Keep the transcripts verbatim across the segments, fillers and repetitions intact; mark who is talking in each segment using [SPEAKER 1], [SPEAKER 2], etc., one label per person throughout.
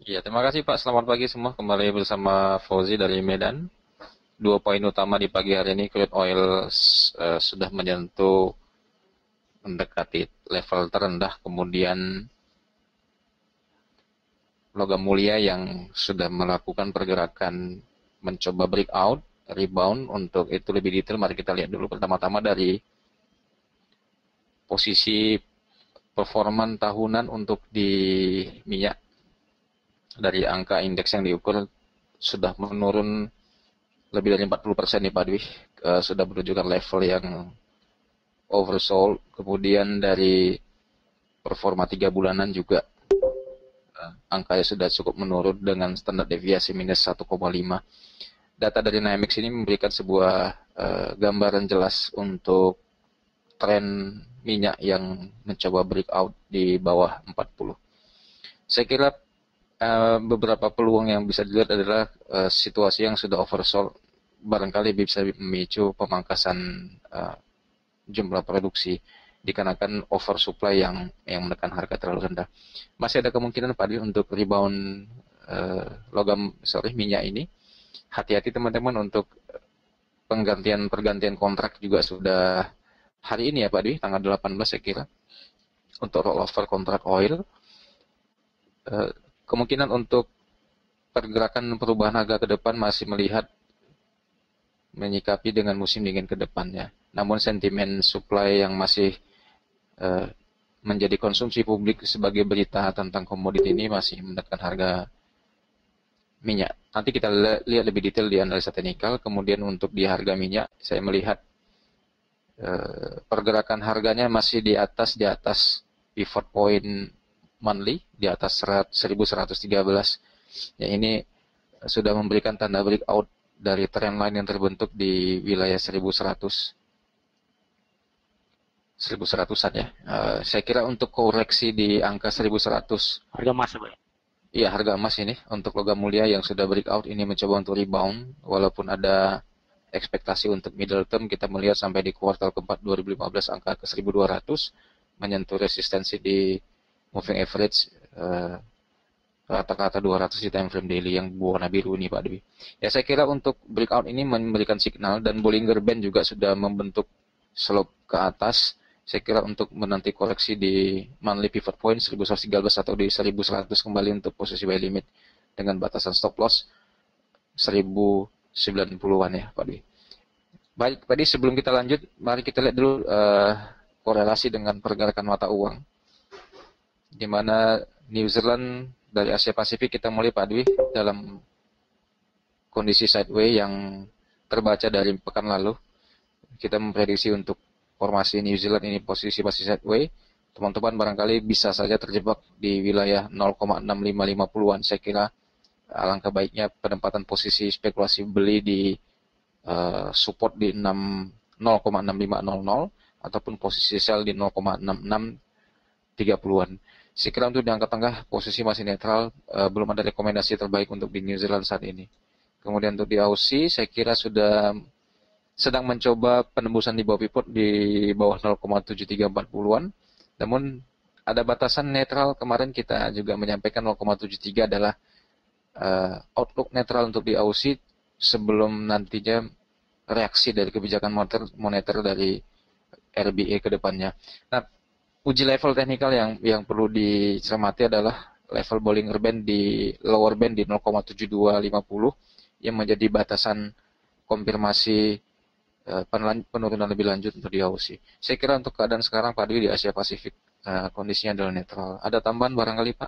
[SPEAKER 1] Ya, terima kasih Pak. Selamat pagi semua. Kembali bersama Fauzi dari Medan. Dua poin utama di pagi hari ini, crude oil uh, sudah menyentuh mendekati level terendah, kemudian logam mulia yang sudah melakukan pergerakan mencoba breakout, rebound. Untuk itu lebih detail, mari kita lihat dulu pertama-tama dari posisi performan tahunan untuk di minyak. Dari angka indeks yang diukur sudah menurun lebih dari empat puluh persen nih Pak Dwi, uh, sudah menunjukkan level yang oversold. Kemudian dari performa tiga bulanan juga uh, angkanya sudah cukup menurun dengan standar deviasi minus satu koma lima. Data dari Namex ini memberikan sebuah uh, gambaran jelas untuk tren minyak yang mencoba breakout di bawah empat puluh. Saya kira uh, beberapa peluang yang bisa dilihat adalah uh, situasi yang sudah oversold barangkali bisa memicu pemangkasan uh, jumlah produksi dikarenakan oversupply yang yang menekan harga terlalu rendah. Masih ada kemungkinan Pak Dwi untuk rebound uh, logam sorry minyak ini. Hati-hati teman-teman untuk penggantian pergantian kontrak juga sudah hari ini ya Pak Dwi, tanggal delapan belas saya kira, untuk rollover kontrak oil. Uh, kemungkinan untuk pergerakan perubahan harga ke depan masih melihat menyikapi dengan musim dingin ke depannya. Namun sentimen supply yang masih uh, menjadi konsumsi publik sebagai berita tentang komoditi ini masih menekan harga minyak. Nanti kita lihat lebih detail di analisa teknikal. Kemudian untuk di harga minyak, saya melihat uh, pergerakan harganya masih di atas di atas pivot point monthly, di atas seribu seratus tiga belas. Ya, ini sudah memberikan tanda breakout dari trend line yang terbentuk di wilayah seribu seratus seribu seratusan ya. Uh, saya kira untuk koreksi di angka seribu seratus.
[SPEAKER 2] Harga emas ya Pak?
[SPEAKER 1] Iya, harga emas ini untuk logam mulia yang sudah breakout ini mencoba untuk rebound. Walaupun ada ekspektasi untuk middle term, kita melihat sampai di kuartal keempat dua ribu lima belas angka ke seribu dua ratus menyentuh resistensi di moving average uh, rata-rata dua ratus di time frame daily yang berwarna biru ini Pak Dwi. Ya, saya kira untuk breakout ini memberikan signal dan Bollinger Band juga sudah membentuk slope ke atas. Saya kira untuk menanti koreksi di monthly pivot point seribu seratus tiga belas atau di seribu seratus kembali untuk posisi buy limit dengan batasan stop loss seribu sembilan puluhan ya Pak Dwi. Baik Pak Dwi, sebelum kita lanjut, mari kita lihat dulu uh, korelasi dengan pergerakan mata uang. Di mana New Zealand dari Asia Pasifik kita mulai Pak Dwi dalam kondisi sideways yang terbaca dari pekan lalu. Kita memprediksi untuk formasi New Zealand ini posisi masih sideways. Teman-teman barangkali bisa saja terjebak di wilayah nol koma enam lima lima puluhan. Saya kira alangkah baiknya penempatan posisi spekulasi beli di uh, support di nol koma enam lima nol nol ataupun posisi sell di nol koma enam enam tiga puluhan. Saya kira untuk di angka tengah posisi masih netral, uh, belum ada rekomendasi terbaik untuk di New Zealand saat ini. Kemudian untuk di Aussie, saya kira sudah sedang mencoba penembusan di bawah pivot di bawah nol koma tujuh tiga empat puluhan. Namun ada batasan netral, kemarin kita juga menyampaikan nol koma tujuh tiga adalah uh, outlook netral untuk di Aussie sebelum nantinya reaksi dari kebijakan moneter, moneter dari R B A ke depannya. Nah, uji level teknikal yang yang perlu dicermati adalah level Bollinger Band di lower band di nol koma tujuh dua lima nol yang menjadi batasan konfirmasi uh, penurunan lebih lanjut untuk di Aussie. Saya kira untuk keadaan sekarang Pak Dwi di Asia Pasifik uh, kondisinya adalah netral. Ada tambahan barangkali Pak?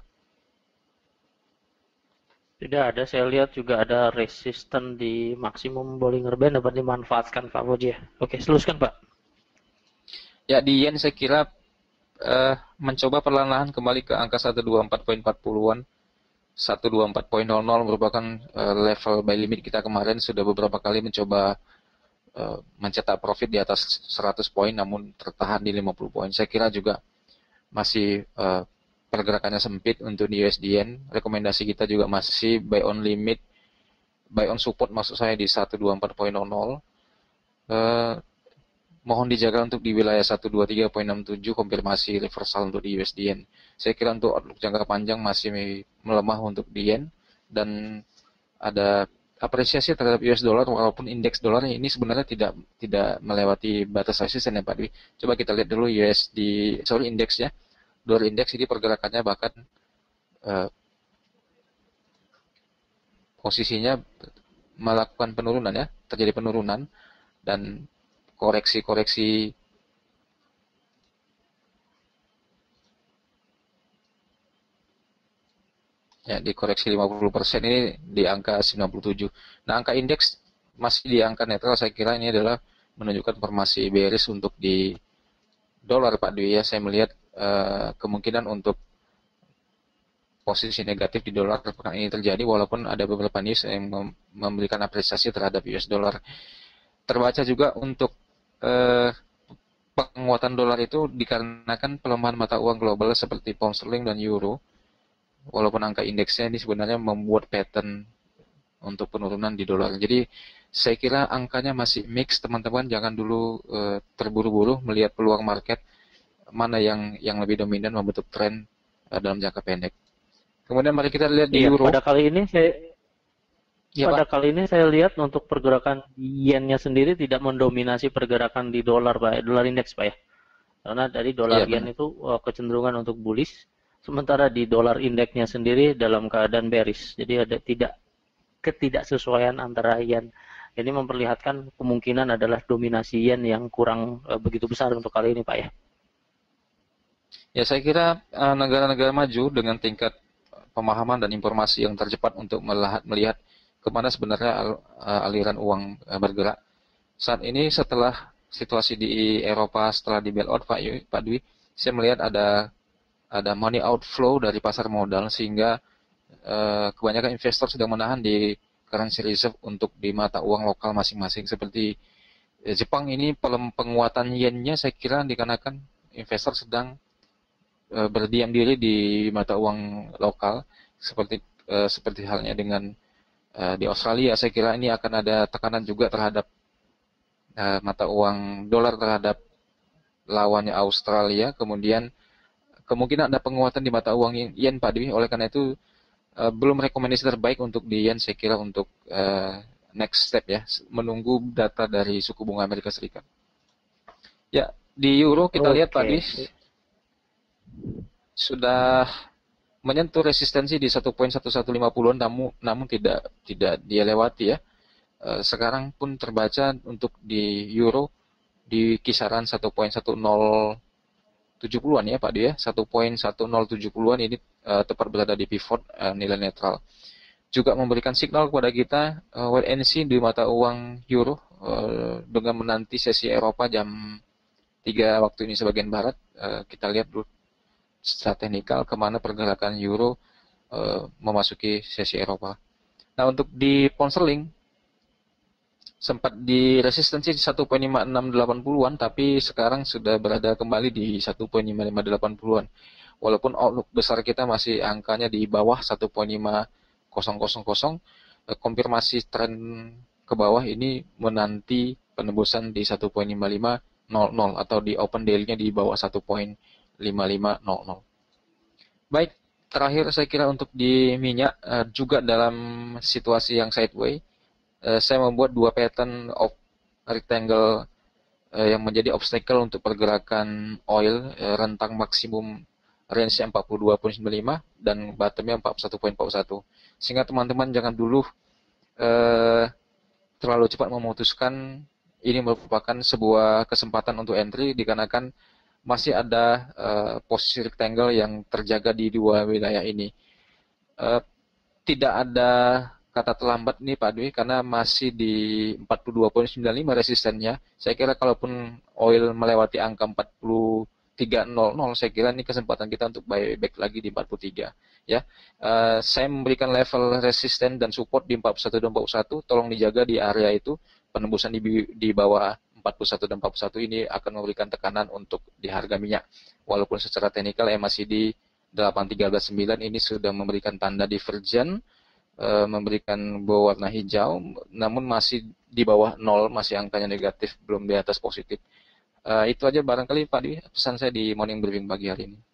[SPEAKER 2] Tidak ada, saya lihat juga ada resisten di maksimum Bollinger Band dapat dimanfaatkan Pak Fauzi ya. Oke, seluskan Pak.
[SPEAKER 1] Ya, di yen saya kira uh, mencoba perlahan-lahan kembali ke angka seratus dua puluh empat koma empat puluhan. seratus dua puluh empat koma nol nol merupakan uh, level buy limit kita kemarin, sudah beberapa kali mencoba uh, mencetak profit di atas seratus poin namun tertahan di lima puluh poin. Saya kira juga masih uh, pergerakannya sempit untuk di U S D Yen. Rekomendasi kita juga masih buy on limit, buy on support maksud saya di seratus dua puluh empat koma nol nol. Uh, mohon dijaga untuk di wilayah seratus dua puluh tiga koma enam tujuh konfirmasi reversal untuk di U S D Yen. Saya kira untuk outlook jangka panjang masih melemah untuk di yen, dan ada apresiasi terhadap U S dollar walaupun indeks dolar ini sebenarnya tidak tidak melewati batas resisten ya Pak Dwi. Coba kita lihat dulu U S D, sorry indeks ya. Dolar indeks ini pergerakannya bahkan uh, posisinya melakukan penurunan ya, terjadi penurunan dan koreksi-koreksi ya di koreksi lima puluh persen ini di angka sembilan puluh tujuh. Nah, angka indeks masih di angka netral, saya kira ini adalah menunjukkan formasi bearish untuk di dolar Pak Dwi ya. Saya melihat uh, kemungkinan untuk posisi negatif di dolar pekan ini terjadi walaupun ada beberapa news yang memberikan apresiasi terhadap U S dollar. Terbaca juga untuk uh, penguatan dolar itu dikarenakan pelemahan mata uang global seperti pound sterling dan euro. Walaupun angka indeksnya ini sebenarnya membuat pattern untuk penurunan di dolar. Jadi saya kira angkanya masih mix, teman-teman. Jangan dulu uh, terburu-buru melihat peluang market mana yang yang lebih dominan membentuk tren uh, dalam jangka pendek. Kemudian mari kita lihat di
[SPEAKER 2] iya,
[SPEAKER 1] euro.
[SPEAKER 2] Pada kali ini saya
[SPEAKER 1] ya,
[SPEAKER 2] pada
[SPEAKER 1] Pak.
[SPEAKER 2] kali ini saya lihat untuk pergerakan yen-nya sendiri tidak mendominasi pergerakan di dolar Pak, dolar indeks Pak ya. Karena dari dolar
[SPEAKER 1] Iya,
[SPEAKER 2] yen
[SPEAKER 1] benar.
[SPEAKER 2] itu uh, kecenderungan untuk bullish. Sementara di dolar indeksnya sendiri dalam keadaan bearish. Jadi ada tidak ketidaksesuaian antara yen. Ini memperlihatkan kemungkinan adalah dominasi yen yang kurang uh, begitu besar untuk kali ini Pak ya.
[SPEAKER 1] Ya, saya kira uh, negara-negara maju dengan tingkat pemahaman dan informasi yang tercepat untuk melihat, melihat kemana sebenarnya al, uh, aliran uang uh, bergerak. Saat ini setelah situasi di Eropa setelah di bailout Pak, Pak Dwi, saya melihat ada ada money outflow dari pasar modal sehingga uh, kebanyakan investor sedang menahan di currency reserve untuk di mata uang lokal masing-masing. Seperti eh, Jepang ini penguatan yen-nya saya kira dikarenakan investor sedang uh, berdiam diri di mata uang lokal, seperti uh, seperti halnya dengan uh, di Australia. Saya kira ini akan ada tekanan juga terhadap uh, mata uang dolar terhadap lawannya Australia, kemudian kemungkinan ada penguatan di mata uang yen Pak Dwi. Oleh karena itu uh, belum rekomendasi terbaik untuk di yen saya kira untuk uh, next step ya, menunggu data dari suku bunga Amerika Serikat. Ya, di euro kita
[SPEAKER 2] Oke.
[SPEAKER 1] lihat Pak Dwi sudah menyentuh resistensi di satu koma satu satu lima nol namun namun tidak tidak dia lewati ya. Uh, sekarang pun terbaca untuk di euro di kisaran satu koma satu nol tujuh puluhan ya Pak Dwi ya, satu koma satu nol tujuh puluhan ini uh, tepat berada di pivot uh, nilai netral. Juga memberikan signal kepada kita uh, wait and see di mata uang euro uh, dengan menanti sesi Eropa jam tiga waktu ini sebagian barat. Uh, kita lihat dulu secara teknikal kemana pergerakan euro uh, memasuki sesi Eropa. Nah, untuk di pound sterling sempat di resistensi di satu koma lima enam delapan nol tapi sekarang sudah berada kembali di satu koma lima lima delapan nol. Walaupun outlook besar kita masih angkanya di bawah satu koma lima nol nol nol, konfirmasi tren ke bawah ini menanti penembusan di satu koma lima lima nol nol atau di open daily-nya di bawah satu koma lima lima nol nol. Baik, terakhir saya kira untuk di minyak juga dalam situasi yang sideways. Uh, saya membuat dua pattern of rectangle uh, yang menjadi obstacle untuk pergerakan oil, uh, rentang maksimum range empat puluh dua koma sembilan lima dan bottomnya empat puluh satu koma empat puluh satu. Sehingga teman-teman jangan dulu uh, terlalu cepat memutuskan ini merupakan sebuah kesempatan untuk entry dikarenakan masih ada uh, posisi rectangle yang terjaga di dua wilayah ini. Uh, tidak ada kata terlambat nih Pak Dwi karena masih di empat puluh dua koma sembilan lima resistennya. Saya kira kalaupun oil melewati angka empat puluh tiga nol nol, saya kira ini kesempatan kita untuk buy back lagi di empat puluh tiga ya. Uh, saya memberikan level resisten dan support di empat puluh satu dan empat puluh satu, tolong dijaga di area itu. Penembusan di di bawah empat puluh satu dan empat puluh satu ini akan memberikan tekanan untuk di harga minyak. Walaupun secara teknikal M A C D delapan tiga sembilan ini sudah memberikan tanda divergen, memberikan bawah warna hijau, namun masih di bawah nol, masih angkanya negatif, belum di atas positif. Uh, itu aja barangkali Pak Dwi pesan saya di morning briefing pagi hari ini.